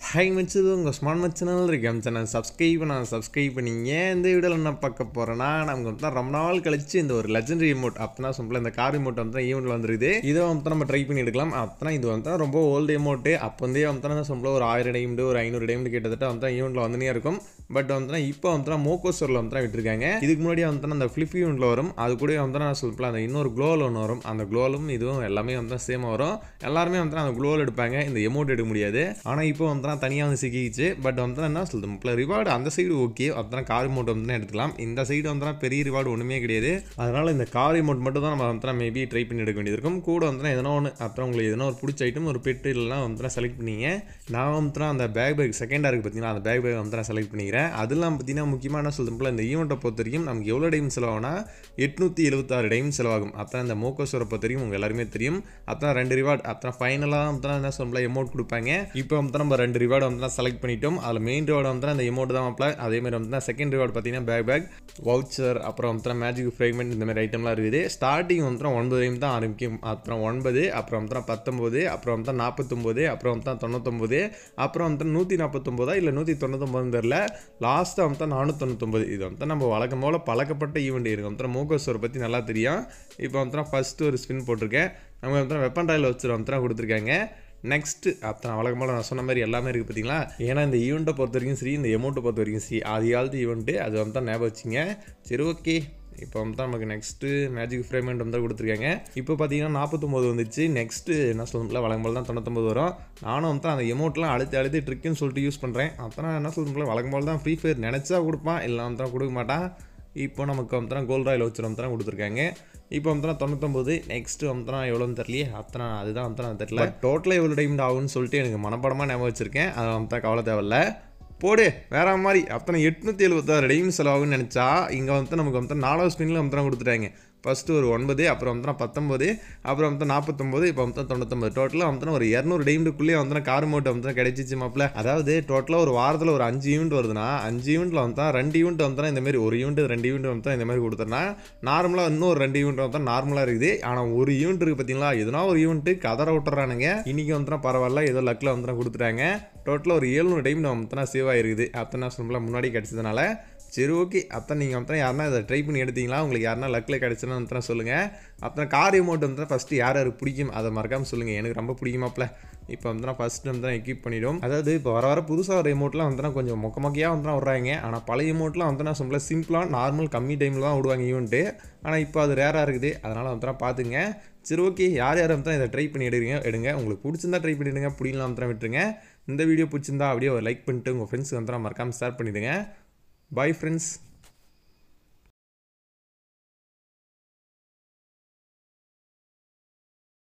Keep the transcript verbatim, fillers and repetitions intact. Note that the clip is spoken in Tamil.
ஹாய் மச்சது உங்கள் ஸ்மார்ட் மச்சனால் இருக்கேன் சேனல் சப்ஸ்கிரைப் நான் சப்ஸ்கிரைப் பண்ணிங்க. இந்த வீடியோவில் என்ன பார்க்க போகிறேன்னா, நமக்கு வந்து ரொம்ப நாள் கழிச்சு இந்த ஒரு லெஜெண்டரி எமோட் அப்படின்னா சிம்பிளாக இந்த கார் எமோட் வந்து ஈவெண்ட்டில் வந்துருக்குது. இதை வந்து நம்ம ட்ரை பண்ணி எடுக்கலாம். அப்போனா இது வந்து ரொம்ப ஓல்டு எமோட்டு. அப்போ வந்து வந்து சிம்பிளாக ஒரு ஆயிரம் டைம்டு ஒரு ஐநூறு டைம்டு கிட்டத்தட்ட வந்து ஈவெண்ட்டில் வந்துனே இருக்கும். பட் வந்து இப்போ வந்து மோக்கோ ஸ்டோரில் வந்து விட்டுருக்காங்க. இதுக்கு முன்னாடி வந்து அந்த ஃபிளிப் ஈவெண்ட்டில் வரும். அது கூட வந்து நான் சிம்பிளாக அந்த இன்னொரு க்ளோவில் ஒன்று வரும். அந்த க்ளோலும் இதுவும் எல்லாமே வந்து சேமாக வரும். எல்லாருமே வந்து அந்த க்ளோவில் எடுப்பாங்க, இந்த எமோட் எடுக்க முடியாது. ஆனால் இப்போ வந்து தனியாக வந்து சிக்கிச்சு. பட் வந்து என்ன சொல்லுது முப்பல ரிவார்டு அந்த சைடு ஓகே, அதான் கார் மோட் வந்து எடுத்துக்கலாம். இந்த சைடு வந்து பெரிய ரிவார்டு ஒன்றுமே கிடையாது. அதனால் இந்த கார் மோட் மட்டும் தான் நம்ம வந்து மேபி ட்ரை பண்ணி எடுக்க வேண்டியது இருக்கும். கூட வந்து எதனா ஒன்று அப்புறம் உங்களுக்கு எதனா ஒரு பிடிச்ச ஐட்டம் ஒரு பெட்டு இல்லைனா வந்து செலக்ட் பண்ணிங்க. நான் வந்து அந்த பேக் பேக் செகண்டாக இருக்குது பார்த்தீங்கன்னா, அந்த பேக் பேக் வந்து நான் செலக்ட் பண்ணிக்கிறேன். அதெல்லாம் பார்த்தீங்கன்னா முக்கியமாக என்ன சொல்லுது இந்த ஈவெண்ட்டை பொறுத்த வரைக்கும் நமக்கு எவ்வளோ டைம் செலவாகும்னா எட்நூற்றி எழுபத்தாறு டைம் செலவாகும். அதான் இந்த மோக்கோஸோரை பொறுத்த வரைக்கும் உங்கள் எல்லாருமே தெரியும். அதான் ரெண்டு ரிவார்டு அப்புறம் ஃபைனலாக வந்து என்ன சொல்ல எமோட் கொடுப்பாங்க. இப்போ வந்து நம்ம ரெண்டு ரிவார்டு வந்து செலக்ட் பண்ணிட்டோம். அதில் மெயின் ரிவார்டு வந்து அந்த எமோட் தான் அப்ளை. அதேமாதிரி வந்து செகண்ட் ரிவார்டு பார்த்தீங்கன்னா பேக் பேக் வவுச்சர் அப்புறம் வந்து மேஜிக் ஃப்ரேக்மெண்ட் இந்த மாதிரி ஐட்டம்லாம் இருக்குது. ஸ்டார்டிங் வந்து ஒன்பது டைம் தான் ஆரம்பிக்கும். அப்புறம் ஒன்பது அப்புறம் வந்து பத்தொம்போது அப்புறம் வந்து நாற்பத்தொம்போது அப்புறம் வந்து தொண்ணூத்தொம்பது அப்புறம் வந்து நூற்றி நாற்பத்தொம்போதா இல்லை நூற்றி தொண்ணூத்தொம்பதுன்னு தெரில. லாஸ்ட்டாக வந்து நானூற்றி தொண்ணூத்தொம்பது. இது வந்து நம்ம வழக்கம் போல் பழக்கப்பட்ட ஈவெண்ட் இருக்குது. வந்து மோகோஸோரை பற்றி நல்லா தெரியும். இப்போ வந்து ஃபஸ்ட்டு ஒரு ஸ்பின் போட்டிருக்கேன். நம்ம வந்து வெப்பன் ராயில் வச்சு வந்து கொடுத்துருக்காங்க. நெக்ஸ்ட்டு அப்புறம் வழக்கமாக நான் சொன்ன மாதிரி எல்லாமே இருக்குது பார்த்தீங்களா. ஏன்னா இந்த ஈவெண்ட்டை பொறுத்த வரைக்கும் சரி, இந்த எமௌண்ட்டை பொறுத்த வரைக்கும் சரி, ஆதி காலத்து ஈவெண்ட்டு அது வந்து தான் ஞாபகம் வச்சிங்க. சரி ஓகே, இப்போ வந்து தான் நமக்கு நெக்ஸ்ட்டு மேஜிக் ஃப்ரேக்மெண்ட் வந்து கொடுத்துருக்காங்க. இப்போ பார்த்தீங்கன்னா நாற்பத்தொம்போது வந்துச்சு. நெக்ஸ்ட்டு என்ன சொல்லணும்ல வழக்கம்போல் தான் தொண்ணூத்தொம்பது வரும். நானும் வந்து அந்த எமௌண்ட்லாம் அழுத்தி அழுத்தி ட்ரிக்குன்னு சொல்லிட்டு யூஸ் பண்ணுறேன். அப்புறம் என்ன சொல்லணும்ல வழக்கம்போல் தான் ஃப்ரீ ஃபயர் நினச்சா கொடுப்பான், இல்லை வந்து கொடுக்க மாட்டான். இப்போ நமக்கு வந்து கோல்ட் ராயில் வச்சு வந்து கொடுத்துருக்காங்க. இப்போ வந்து தொண்ணூத்தொம்பது நெக்ஸ்ட்டு வந்து எவ்வளோன்னு தெரியலையே. அத்தனை அதுதான் வந்து தெரியல. டோட்டலாக எவ்வளோ டைம் ஆகும்னு சொல்லிட்டு எனக்கு மனப்படமாக ஞாபகம் வச்சுருக்கேன். அதை வந்து கவலை தேவையில்ல. போடு வேற மாதிரி அத்தனை எட்நூற்றி எழுபத்தாறு டைம் செலவாகுன்னு நினச்சா இங்கே வந்து நமக்கு வந்து நாலாவது ஸ்பின்னில் வந்து கொடுத்துட்டாங்க. ஃபஸ்ட்டு ஒரு ஒன்பது அப்புறம் வந்து பத்தொம்பது அப்புறம் வந்து நாற்பத்தொம்போது இப்போ வந்து தொண்ணூத்தொம்பது டோட்டலாக வந்து ஒரு இரநூறு டைமுக்குள்ளேயே வந்து கார் மோட்டை வந்து கிடச்சிச்சு மாப்பிள்ள. அதாவது டோட்டலாக ஒரு வாரத்தில் ஒரு அஞ்சு ஈவெண்ட் வருதுன்னா அஞ்சு ஈவெண்ட்டில் வந்து ரெண்டு ஈவெண்ட் வந்து இந்த மாதிரி ஒரு ஈவெண்ட் ரெண்டு ஈவெண்ட் வந்து இந்த மாதிரி கொடுத்துருனா நார்மலாக இன்னும் ஒரு ரெண்டு ஈவெண்ட் வந்து நார்மலாக இருக்குது. ஆனால் ஒரு ஈவெண்ட் இருக்குது பார்த்தீங்களா, எதுனா ஒரு ஈவெண்ட்டு கதற விட்டுறானுங்க. இன்றைக்கி வந்து பரவாயில்ல ஏதோ லக்கில் வந்து கொடுத்துட்டாங்க. டோட்டலாக ஒரு ஏழுநூறு டைம் நம்ம வந்து சேவ் ஆகிருக்குது. அத்தனை சிம்பிளாக முன்னாடி கிடச்சதுனால சரி ஓகே. அப்புறம் நீங்கள் வந்து யாருன்னா இதை ட்ரை பண்ணி எடுத்தீங்களா, உங்களுக்கு யாருன்னா லக்கில் கிடச்சுன்னா வந்து சொல்லுங்கள். அப்புறம் கார் எமோட் வந்து ஃபஸ்ட்டு யார் யாருக்கு பிடிக்கும் அதை மறக்காமல் சொல்லுங்கள். எனக்கு ரொம்ப பிடிக்குமாப்பில். இப்போ வந்து நான் ஃபஸ்ட்டு வந்து நான் எக்யூப் பண்ணிவிடும். அதாவது இப்போ வர வர புதுசாக ஒரு எமோட்லாம் வந்து கொஞ்சம் மொக்க மொக்கையாக வந்து விட்றாங்க. ஆனால் பழைய எமோட்லாம் வந்து நான் சிம்பிளாக சிம்பிளாக நார்மல் கம்மி டைமில் தான் விடுவாங்க ஈவெண்ட்டு. ஆனால் இப்போ அது ரேராக இருக்குது. அதனால் வந்து பார்த்துங்க. சரி ஓகே, யார் யார் வந்து இதை ட்ரை பண்ணி எடுங்க எடுங்க உங்களுக்கு பிடிச்சிருந்தா ட்ரை பண்ணிவிடுங்க, பிடிக்கலாம் வந்து விட்டுருங்க. இந்த வீடியோ பிடிச்சிருந்தா அப்படியே ஒரு லைக் பண்ணிட்டு உங்கள் ஃப்ரெண்ட்ஸுக்கு வந்து மறக்காமல் ஷேர் பண்ணிவிடுங்க. Bye friends.